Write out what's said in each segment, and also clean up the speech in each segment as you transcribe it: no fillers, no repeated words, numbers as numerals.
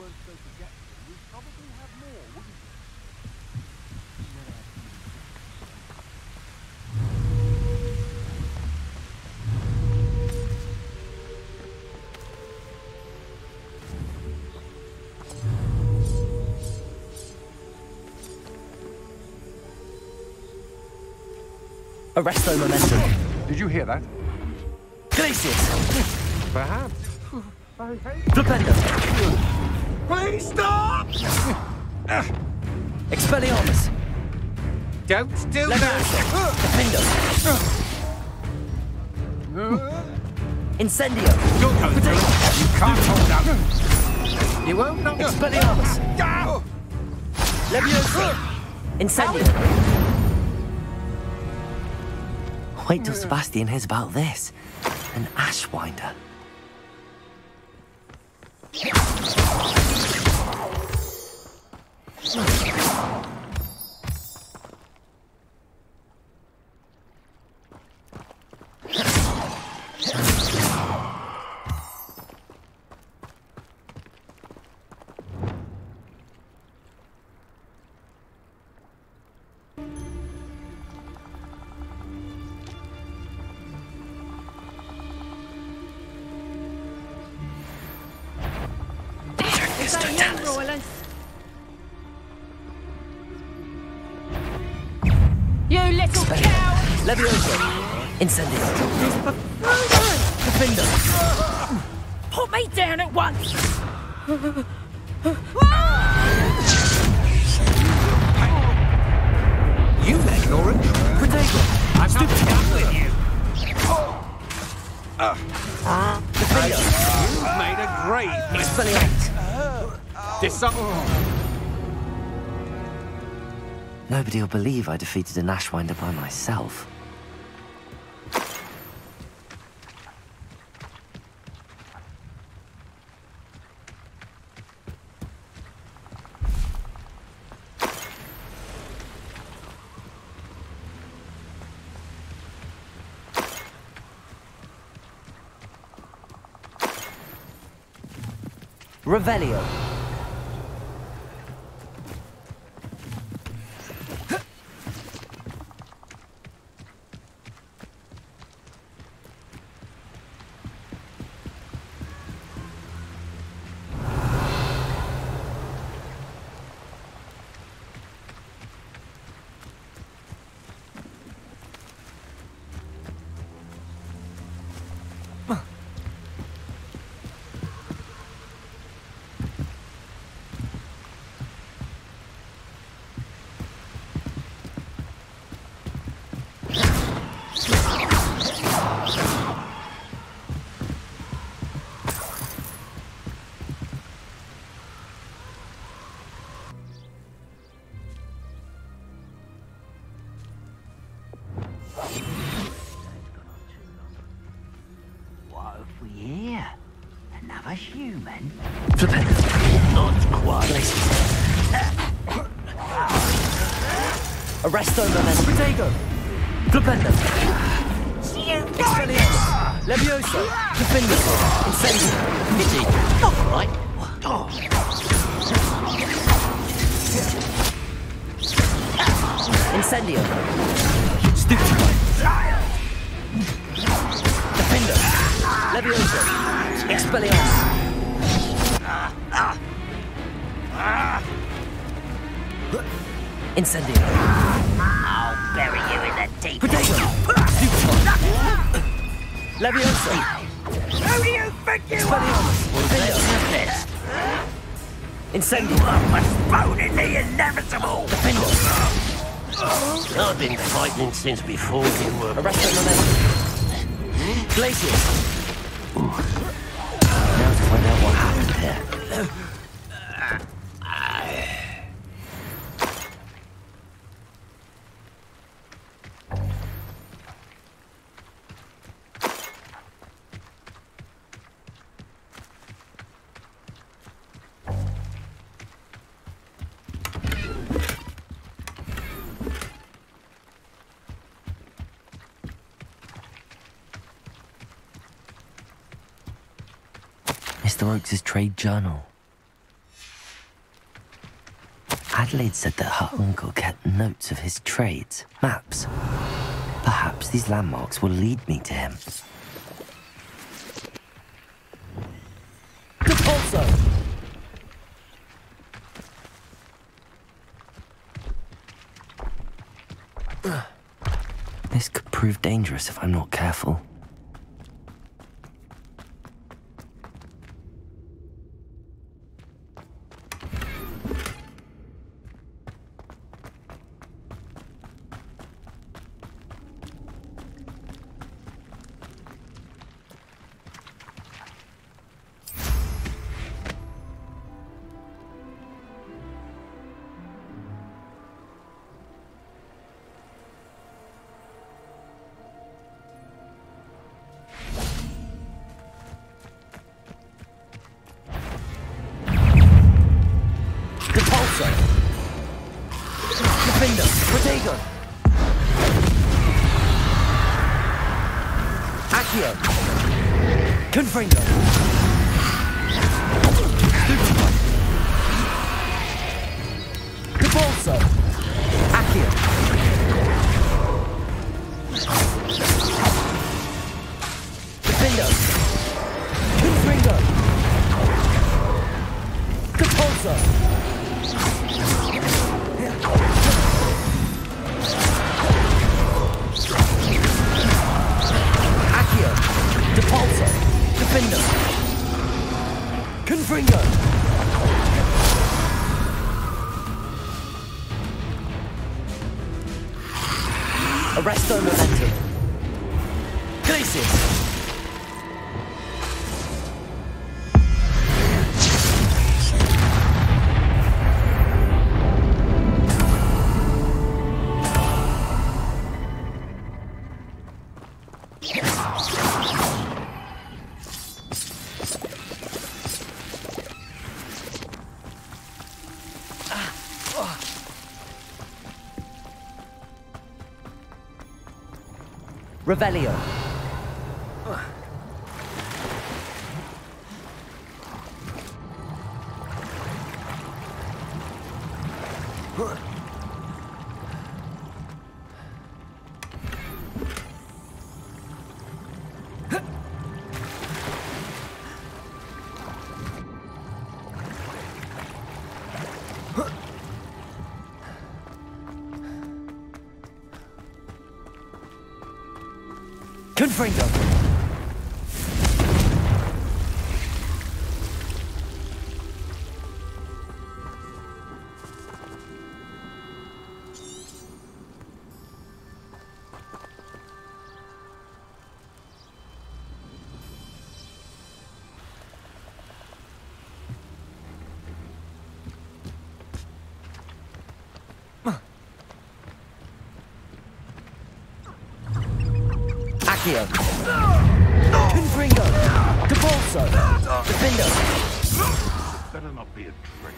weren't so forgetful, we'd probably have more, wouldn't we? Arresto momentum. Did you hear that? Glacius! Perhaps. Flipendo! Please stop! Expelliarmus! Don't do Leviosa! Defendo! Incendio! You're going through it. You can't hold out. You won't know. Expelliarmus! Leviosa! Incendio! Wait till Sebastian hears about this. An Ashwinder. You little cow! Leviosa! Incendio! Defendo! Put me down at once! You make your intro. Protego! I'm not done with you. Defendo! You've made a great Expelliarmus! Nobody will believe I defeated an Ashwinder by myself. Revelio. What have we here? Another human? Flipendo! Not quite. Arresto momentum! Protego! Flipendo! Expelliarmus! Leviosa! Defendo! Incendio! All right. Incendio! Stupefy! Defendo! Leviosa! Expelliarmus! Incendio! I'll bury you in the deep. Protego! Stupefy! Leviosa! Who do you think you Expelliarmus! Defendo! best? Incendio! Postponing the inevitable. Defendo! I've been fighting since before you were. Arresto momentum! Glacius! Now to find out what happened here. Mr. Oakes' trade journal. Adelaide said that her uncle kept notes of his trades, maps. Perhaps these landmarks will lead me to him. Repulso! This could prove dangerous if I'm not careful. Confringo! Repulso! Accio! Defendo! Confringo! Repulso! Accio! Repulso! Defender! Confringo! Arresto momentum! Glacius! Revelio. Confringo! Accio! Confringo! Depulso! Defendo! Better not be a trick.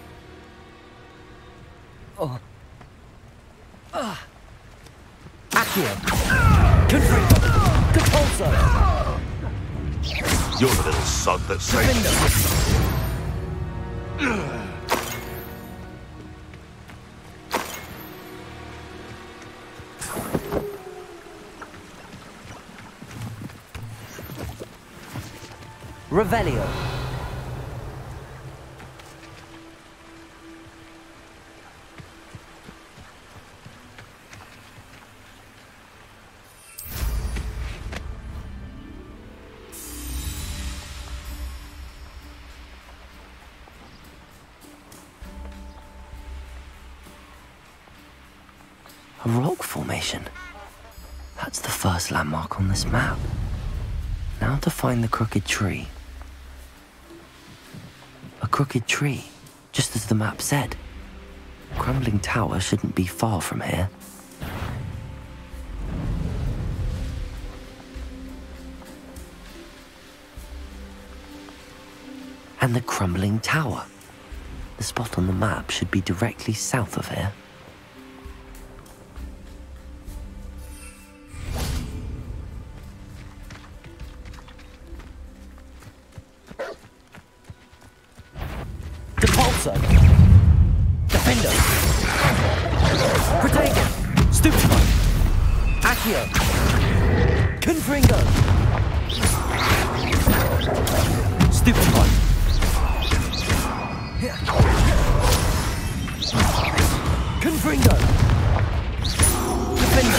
Oh. Accio! Confringo! Depulso! You're the little sod that saved Defendo! Revelio. A rock formation. That's the first landmark on this map. Now to find the crooked tree. A crooked tree, just as the map said. Crumbling tower shouldn't be far from here. And the crumbling tower. The spot on the map should be directly south of here. Depulso! Defendo! Accio. Confringo. Stupefy. Confringo. Defender.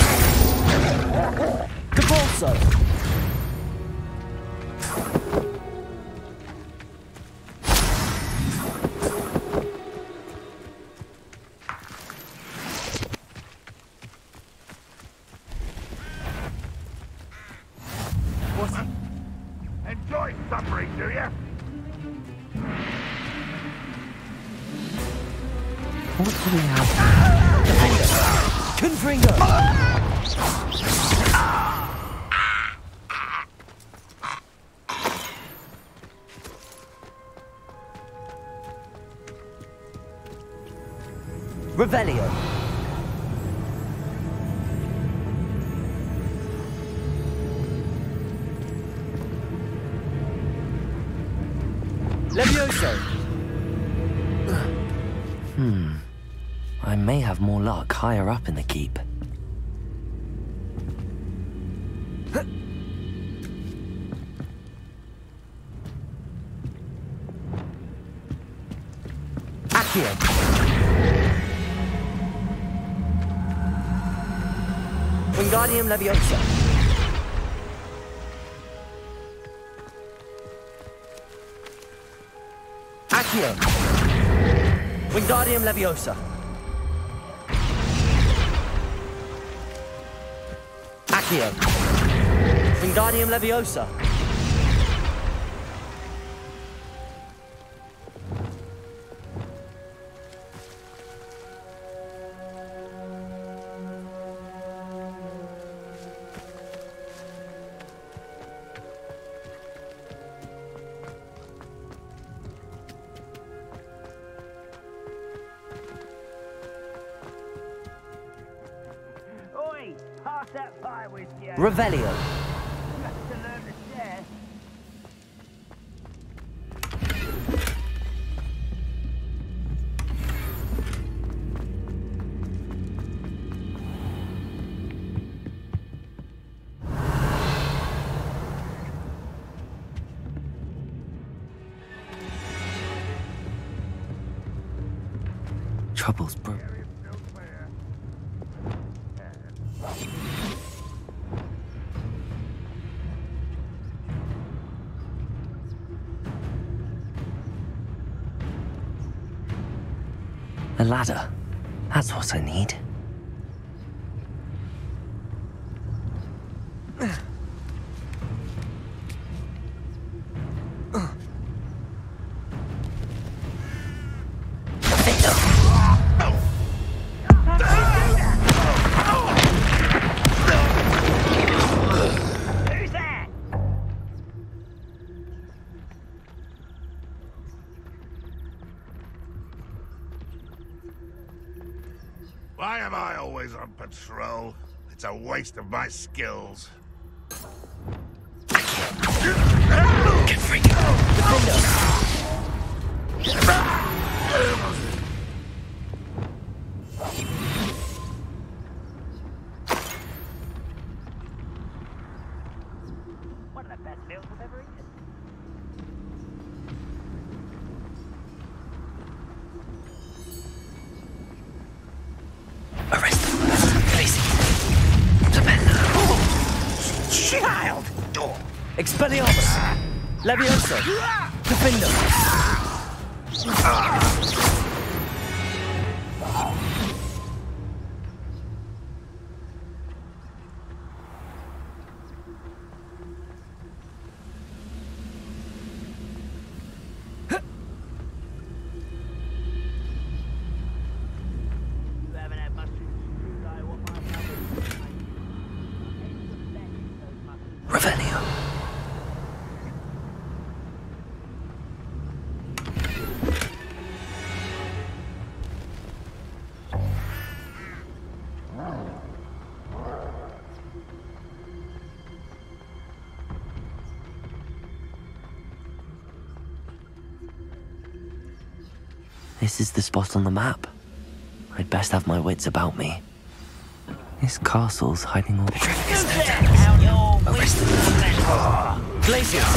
Capolso. Enjoy suffering, do you? What do we have? Confringo. Revelio. Levioso. I may have more luck higher up in the keep. Accio. Wingardium Leviosa. Accio. Wingardium Leviosa. Accio. Wingardium Leviosa. Oi, pass that pie with you. Revelio. To learn to share. Trouble's brewing. A ladder. That's what I need. Who's that? Why am I always on patrol? It's a waste of my skills. One of the best meals I've ever eaten. Arrest them. Releasing. Child! Expelliarmus. Levioso. Defender. You haven't had mushrooms too low. What my Revelio. This is the spot on the map. I'd best have my wits about me. This castle's hiding all the tricks. Glacius!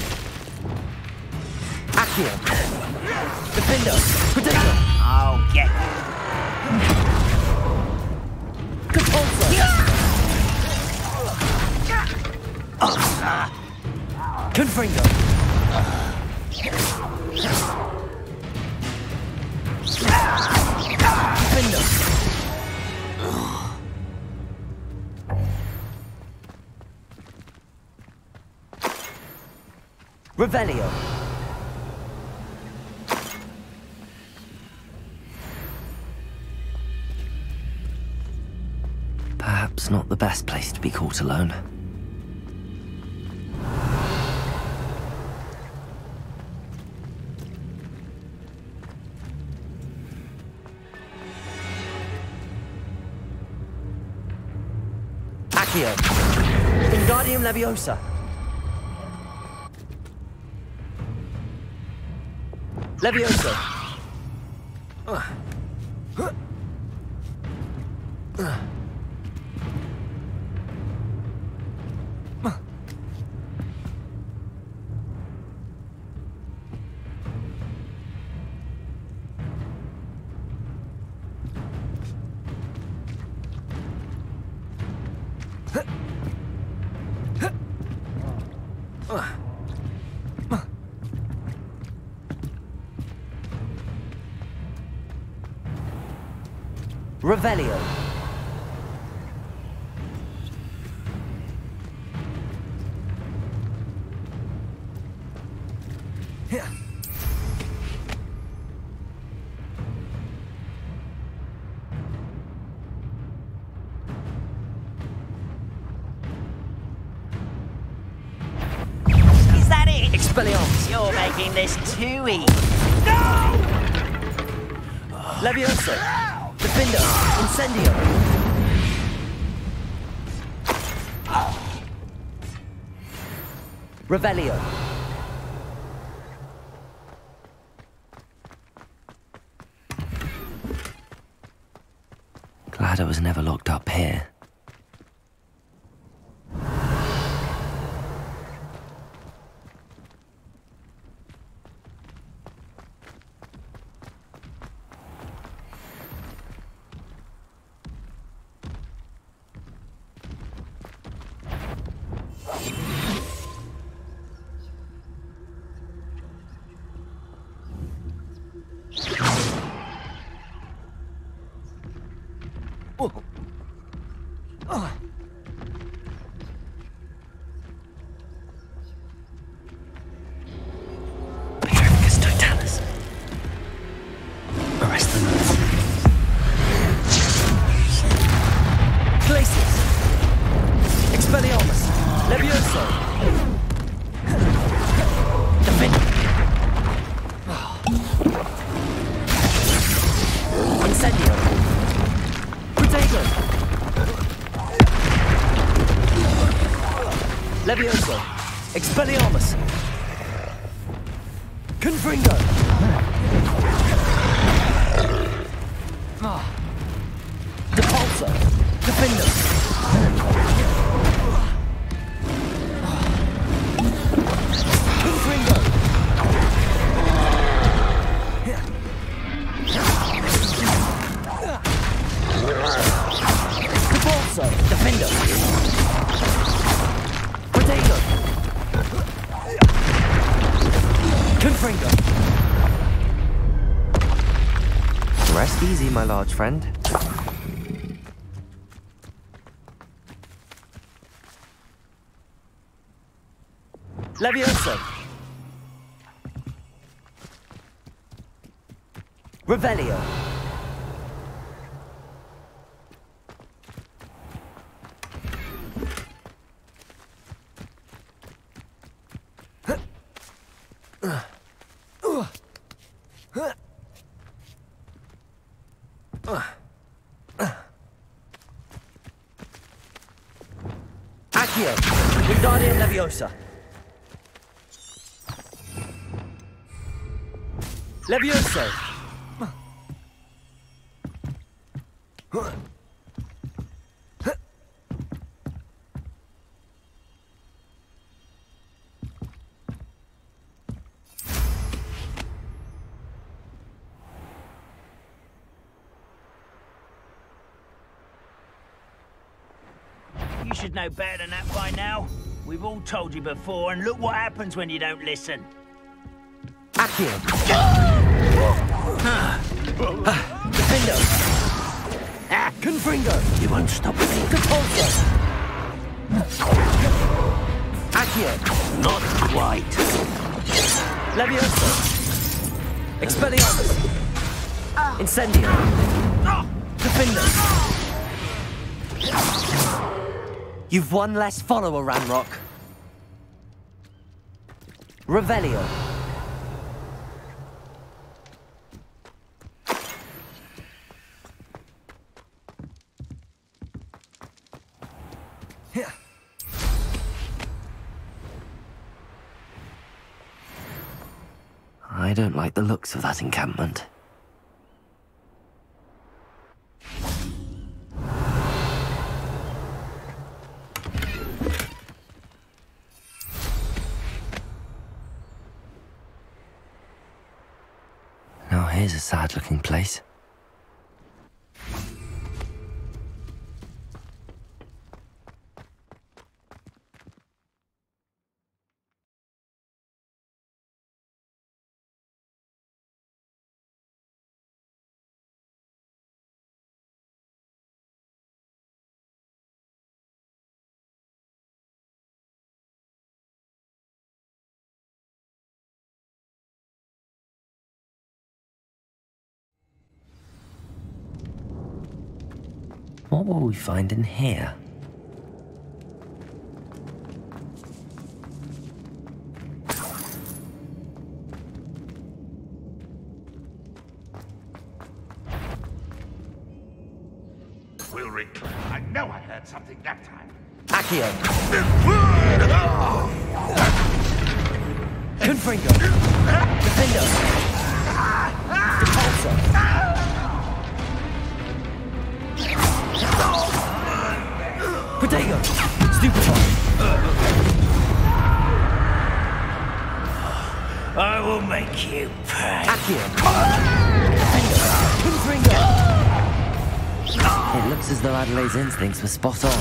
Accio! Defender! Potato! I'll get Compulsor! Confringo! Defender! Revelio! Perhaps not the best place to be caught alone. Accio! Wingardium Leviosa! Leviosa! Revelio. Is that it? Expelliarmus. You're making this too easy. Leviosa. Defender. Incendio. Revelio. Glad I was never locked up here. Levioso. Expelliarmus. Confringo. Depulsor. Defender. Confringo. Depulsor. Defender. Confringo. Rest easy, my large friend. Levioso. Revelio. Accio. Wingardium Leviosa. Levioso. should know better than that by now. We've all told you before, and look what happens when you don't listen. Accio. Defendo. Confringo. You won't stop me. Depulso. Accio. Not quite. Levioso. Expelliarmus. Incendio. Defendo. You've one less follower, Ranrock. Revelio. I don't like the looks of that encampment. Now here's a sad-looking place. What will we find in here? We'll reclaim. I know I heard something that time. Accio. Confringo. Defendo. Depulso. Protego. Stupefy. I will make you pay. Accio. Defendo. Confringo. It looks as though Adelaide's instincts were spot on.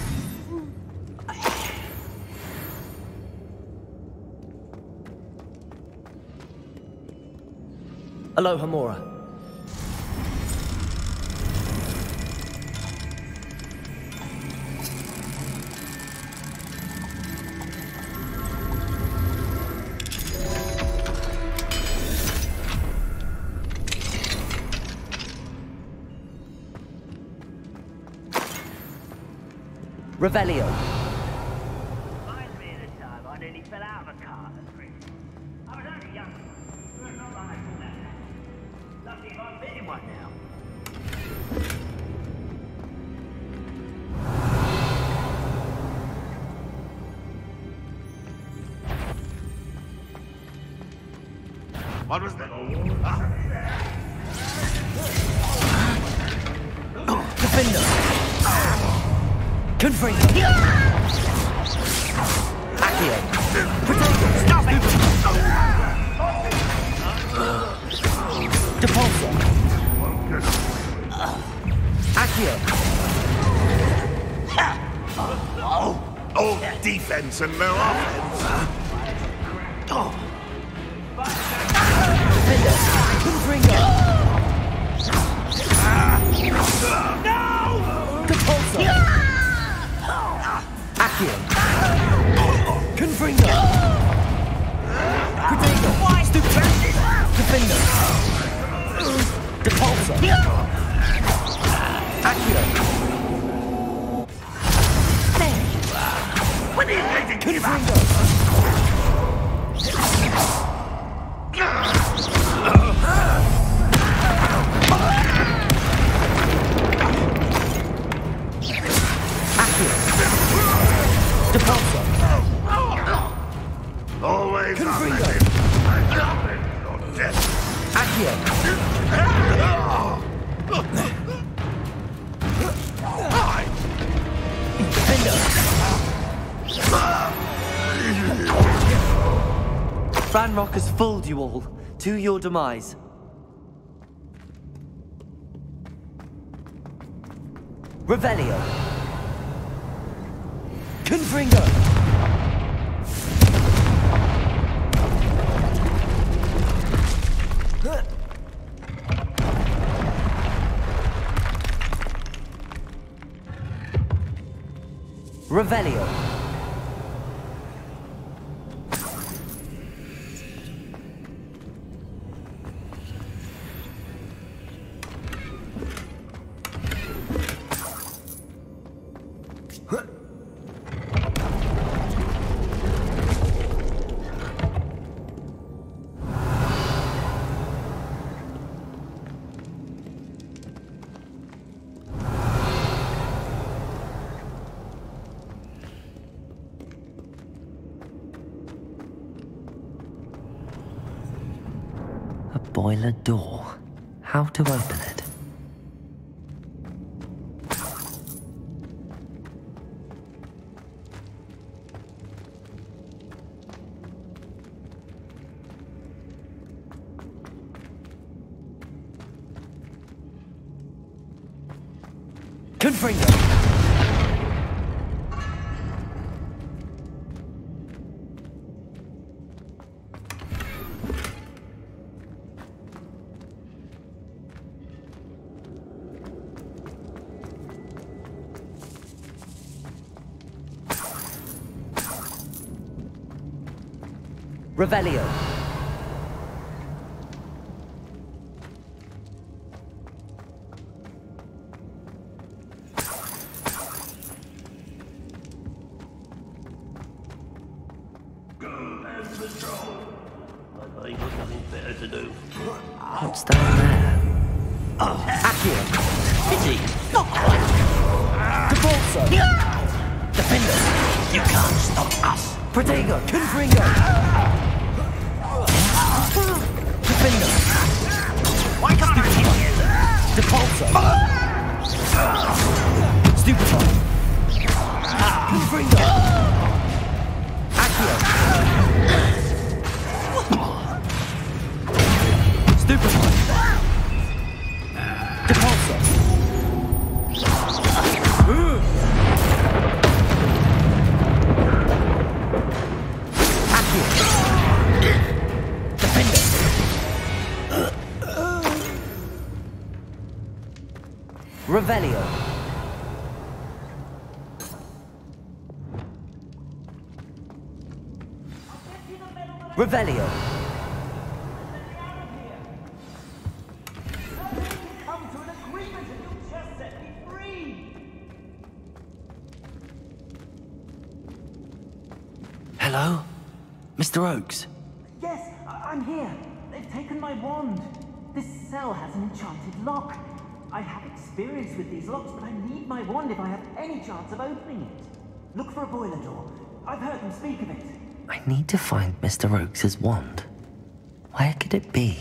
Aloha Mora. Revelio. Reminds me of the time I nearly fell out of a car at 3. I was only young. But not like I call that. Lucky if I'm fitting one now. What was that? Defendo. Confringo. Accio. Protego. Stop it! Depulso. Accio. All defense and no offense. Defendo. Confringo. Depulso. Accio. Confringo. Protego. Stupefy. Defendo. Depulso. Accio. When are you going to give up? Confringo. Accio. Depulso. Always Confringo. or death. Accio. Defendo. Ranrock has fooled you all, to your demise. Revelio. Confringo! Revelio. Boiler door. How to open it? Confringo! Revelio. I ain't got nothing better to do. What's down there? Accio. Pity. Not quite. Devolso. Defender. You can't stop us. Protego. Confringo. Defender. Why can't I hit you? Depulso. Stupefy. Confringo. Accio. Stupefy. Depulso. Accio. Defender. Revelio. Revelio. Come to an agreement and you'll just set me free! Hello? Mr. Oakes? Yes, I'm here. They've taken my wand. This cell has an enchanted lock. I have experience with these locks, but I need my wand if I have any chance of opening it. Look for a boiler door. I've heard them speak of it. I need to find Mr. Oakes' wand. Where could it be?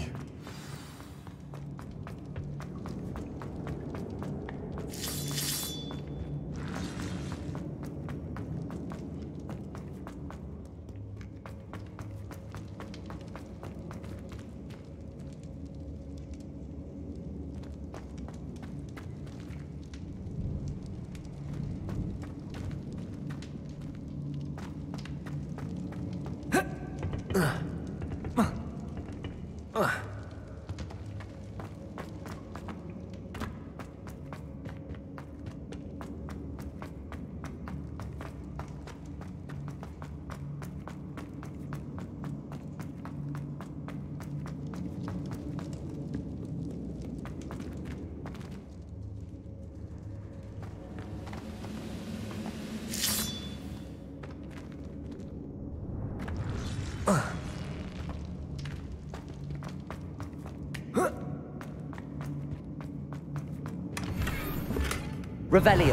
Revelio.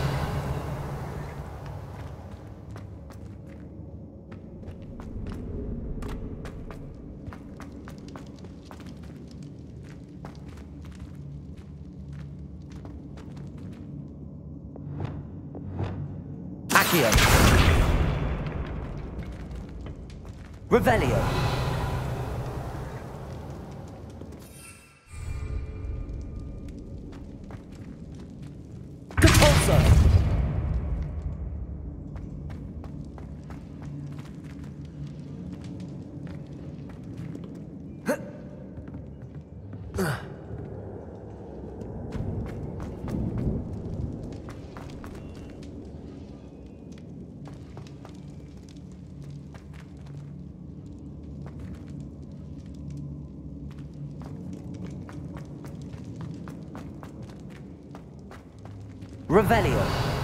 Accio. Revelio. Depulso. Revelio.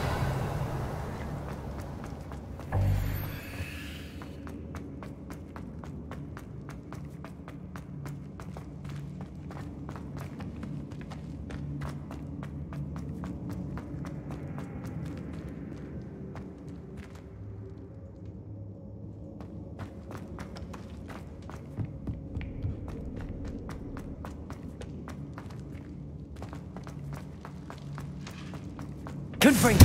Confringo.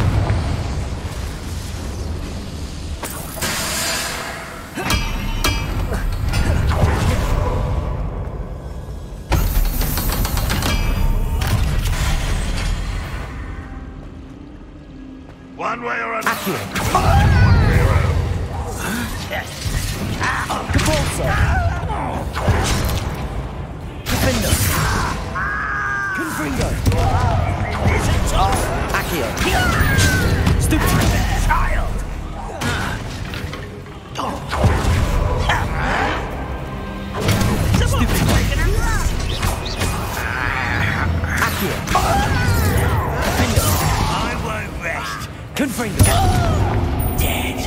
One way or another. Accio. Yes. Cabalso. Defendo. Confringo. Accio. Stupid. Child! Stupid. Accio. Defendo. I won't rest. Confringo. Dead.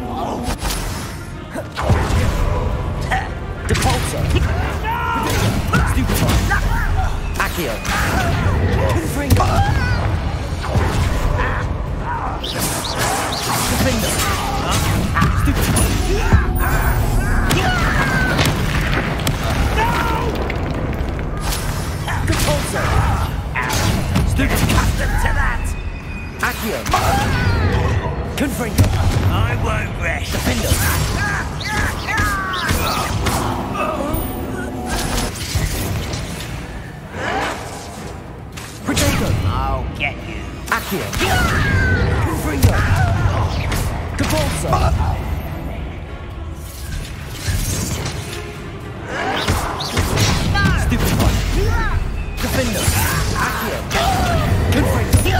Depulso. Stupid. Accio. Confringo. Defendo. Stupid. Depulso. Stupid. Accustomed to that. Accio. Confringo. I won't rest. Defendo. Protego. I'll get you. Accio. Confringo. Cabalso. Stupid one. Defendo. Accio. Confringo.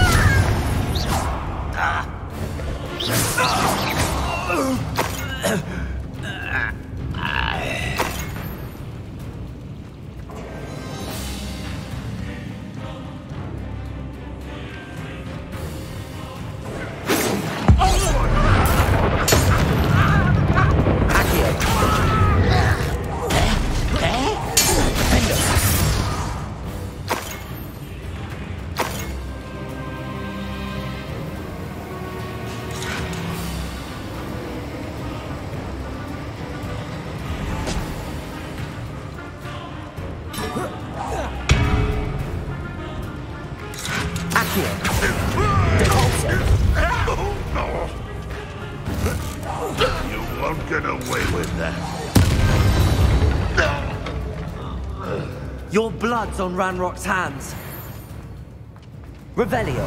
You won't get away with that. Your blood's on Ranrock's hands. Revelio.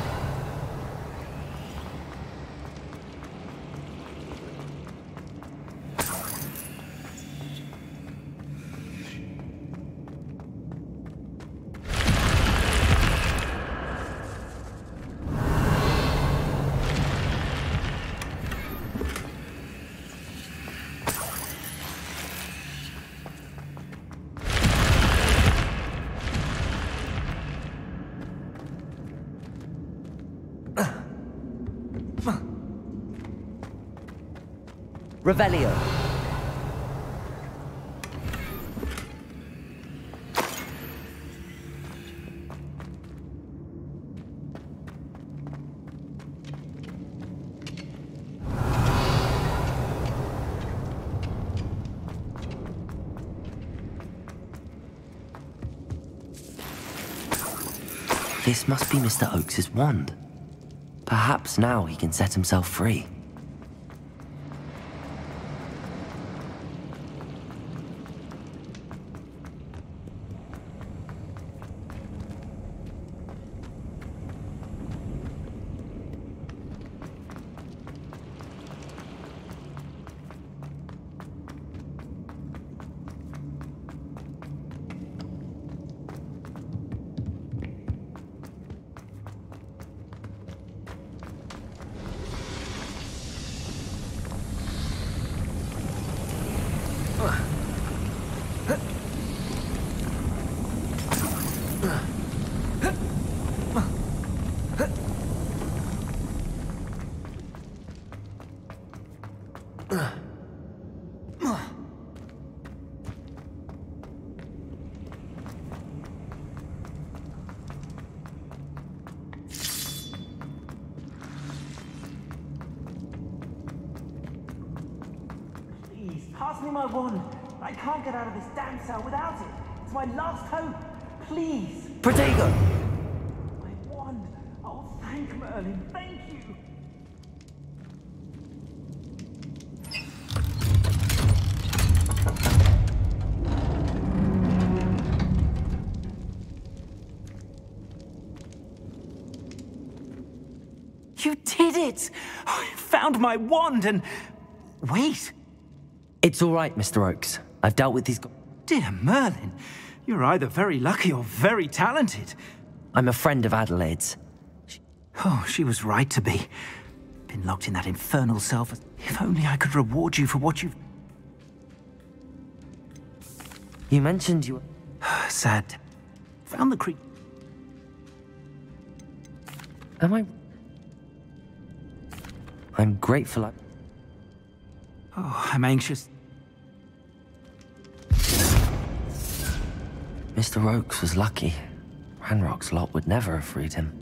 Revelio. This must be Mr. Oakes's wand. Perhaps now he can set himself free. pass me my wand. I can't get out of this damn cell without it. It's my last hope. Please. Protego! My wand. Oh, thank Merlin. Thank you. You did it! I found my wand and... Wait! It's all right, Mr. Oakes. I've dealt with these... Dear Merlin, you're either very lucky or very talented. I'm a friend of Adelaide's. Oh, she was right to be. Been locked in that infernal cell for... If only I could reward you for what you've... You mentioned you... Sad. Found the creep... Am I... I'm grateful I... Oh, I'm anxious. Mr. Oakes was lucky. Ranrock's lot would never have freed him.